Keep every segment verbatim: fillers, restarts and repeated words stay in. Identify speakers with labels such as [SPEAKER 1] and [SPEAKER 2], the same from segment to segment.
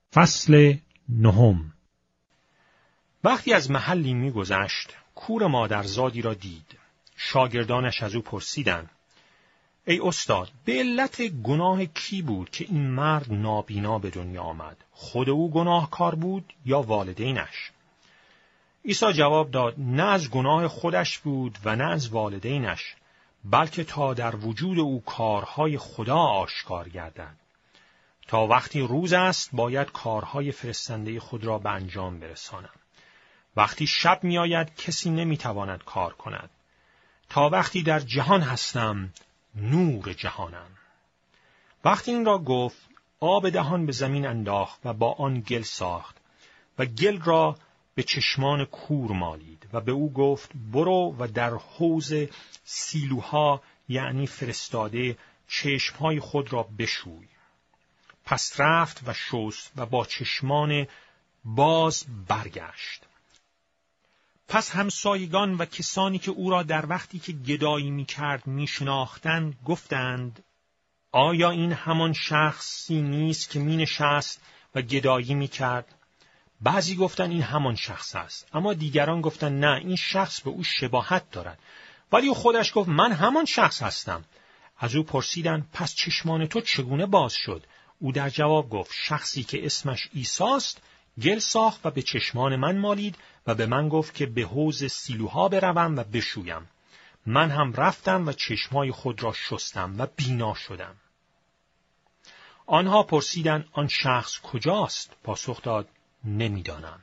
[SPEAKER 1] فصل نهم.
[SPEAKER 2] وقتی از محلی می‌گذشت، کور مادرزادی را دید. شاگردانش از او پرسیدند: ای استاد، به علت گناه کی بود که این مرد نابینا به دنیا آمد؟ خود او گناهکار بود یا والدینش؟ عیسی جواب داد: نه از گناه خودش بود و نه از والدینش، بلکه تا در وجود او کارهای خدا آشکار گردد. تا وقتی روز است باید کارهای فرستنده خود را به انجام برسانم. وقتی شب می آید کسی نمی تواند کار کند. تا وقتی در جهان هستم نور جهانم. وقتی این را گفت، آب دهان به زمین انداخت و با آن گل ساخت و گل را به چشمان کور مالید و به او گفت: برو و در حوض سیلوها یعنی فرستاده چشمهای خود را بشوی. پس رفت و شست و با چشمان باز برگشت. پس همسایگان و کسانی که او را در وقتی که گدایی می کرد می شناختند گفتند: آیا این همان شخصی نیست که می نشست و گدایی می کرد؟ بعضی گفتند این همان شخص است، اما دیگران گفتند نه، این شخص به او شباهت دارد. ولی او خودش گفت: من همان شخص هستم. از او پرسیدند: پس چشمان تو چگونه باز شد؟ او در جواب گفت: شخصی که اسمش عیسی است گل ساخت و به چشمان من مالید و به من گفت که به حوض سیلوها بروم و بشویم. من هم رفتم و چشمای خود را شستم و بینا شدم. آنها پرسیدند: آن شخص کجاست؟ پاسخ داد: نمیدانم.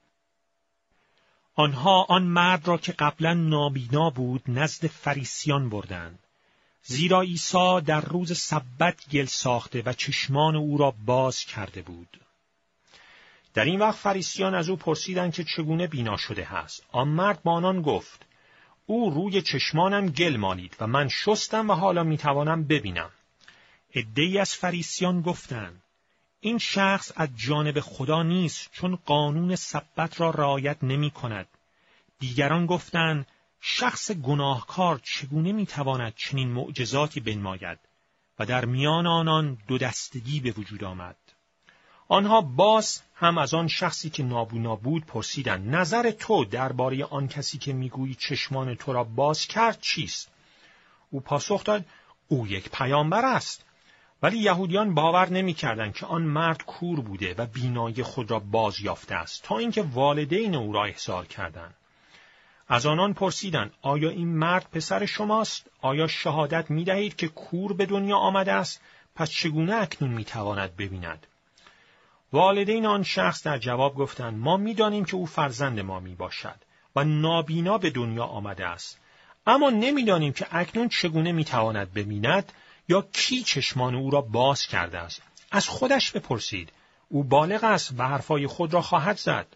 [SPEAKER 2] آنها آن مرد را که قبلا نابینا بود نزد فریسیان بردند، زیرا عیسی در روز سبت گل ساخته و چشمان او را باز کرده بود. در این وقت فریسیان از او پرسیدند که چگونه بینا شده است. آن مرد با آنان گفت: او روی چشمانم گل مالید و من شستم و حالا میتوانم ببینم. عده‌ای از فریسیان گفتند: این شخص از جانب خدا نیست، چون قانون سبت را رعایت نمی کند. دیگران گفتند: شخص گناهکار چگونه میتواند چنین معجزاتی بنماید؟ و در میان آنان دو دستگی به وجود آمد. آنها باز هم از آن شخصی که نابینا بود پرسیدند: نظر تو درباره آن کسی که میگویی چشمان تو را باز کرد چیست؟ او پاسخ داد: او یک پیامبر است. ولی یهودیان باور نمی‌کردند که آن مرد کور بوده و بینایی خود را باز یافته است، تا اینکه والدین او را احضار کردند. از آنان پرسیدند: آیا این مرد پسر شماست؟ آیا شهادت می‌دهید که کور به دنیا آمده است؟ پس چگونه اکنون می‌تواند ببیند؟ والدین آن شخص در جواب گفتند: ما می‌دانیم که او فرزند ما میباشد و نابینا به دنیا آمده است، اما نمی‌دانیم که اکنون چگونه می‌تواند ببیند یا کی چشمان او را باز کرده است. از خودش بپرسید، او بالغ است و حرفای خود را خواهد زد.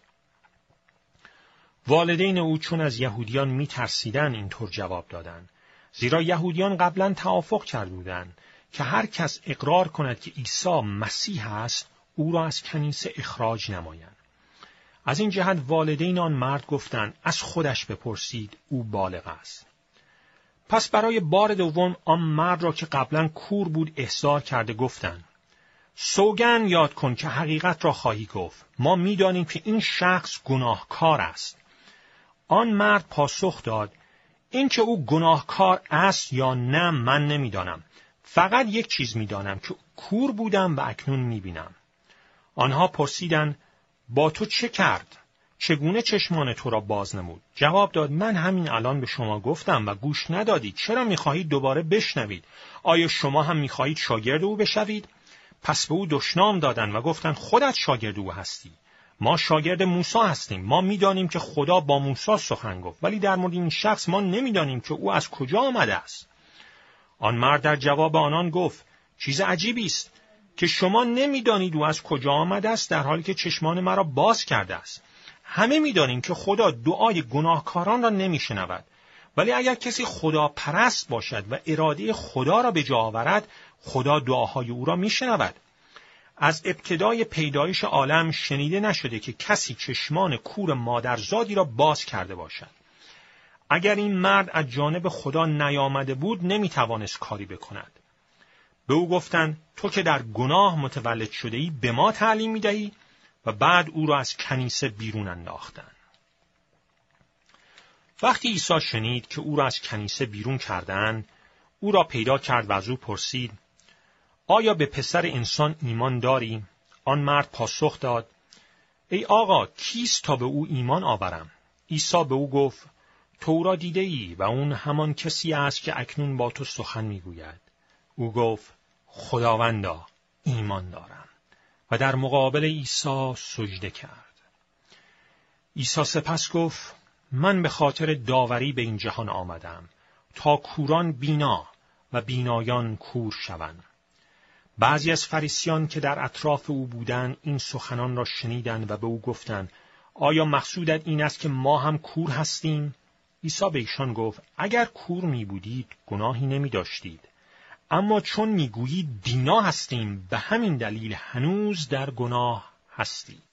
[SPEAKER 2] والدین او چون از یهودیان می‌ترسیدند اینطور جواب دادند، زیرا یهودیان قبلا توافق کرده بودند که هر کس اقرار کند که عیسی مسیح است او را از کنیسه اخراج نمایند. از این جهت والدین آن مرد گفتند: از خودش بپرسید، او بالغ است. پس برای بار دوم آن مرد را که قبلا کور بود احضار کرده گفتند: سوگند یاد کن که حقیقت را خواهی گفت. ما می‌دانیم که این شخص گناهکار است. آن مرد پاسخ داد: این که او گناهکار است یا نه من نمی‌دانم. فقط یک چیز می‌دانم که کور بودم و اکنون می‌بینم. آنها پرسیدند: با تو چه کرد؟ چگونه چشمان تو را باز نمود؟ جواب داد: من همین الان به شما گفتم و گوش ندادید. چرا می‌خواهید دوباره بشنوید؟ آیا شما هم می‌خواهید شاگرد او بشوید؟ پس به او دشنام دادند و گفتند: خودت شاگرد او هستی. ما شاگرد موسی هستیم. ما می‌دانیم که خدا با موسی سخن گفت، ولی در مورد این شخص ما نمی‌دانیم که او از کجا آمده است. آن مرد در جواب آنان گفت: چیز عجیبی است که شما نمی‌دانید او از کجا آمده است، در حالی که چشمان مرا باز کرده است. همه می‌دانیم که خدا دعای گناهکاران را نمی‌شنود، ولی اگر کسی خدا پرست باشد و اراده خدا را به جا آورد، خدا دعاهای او را می‌شنود. از ابتدای پیدایش عالم شنیده نشده که کسی چشمان کور مادرزادی را باز کرده باشد. اگر این مرد از جانب خدا نیامده بود نمی‌توانست کاری بکند. به او گفتند تو که در گناه متولد شده ای به ما تعلیم می‌دهی؟ و بعد او را از کنیسه بیرون انداختند. وقتی عیسی شنید که او را از کنیسه بیرون کردند، او را پیدا کرد و از او پرسید آیا به پسر انسان ایمان داری؟ آن مرد پاسخ داد ای آقا کیست تا به او ایمان آورم؟ عیسی به او گفت تو او را دیده ای و اون همان کسی است که اکنون با تو سخن میگوید. او گفت خداوندا ایمان دارم و در مقابل عیسی سجده کرد. عیسی سپس گفت من به خاطر داوری به این جهان آمدم تا کوران بینا و بینایان کور شوند. بعضی از فریسیان که در اطراف او بودند این سخنان را شنیدند و به او گفتند آیا مقصودت این است که ما هم کور هستیم؟ عیسی به ایشان گفت اگر کور می بودید گناهی نمی داشتید، اما چون می گویید بینا هستیم به همین دلیل هنوز در گناه هستید.